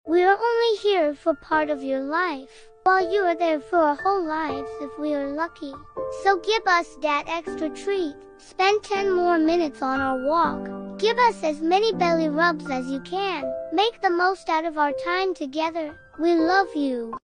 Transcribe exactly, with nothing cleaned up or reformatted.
We are only here for part of your life, while you are there for our whole lives if we are lucky. So give us that extra treat. Spend ten more minutes on our walk. Give us as many belly rubs as you can. Make the most out of our time together. We love you.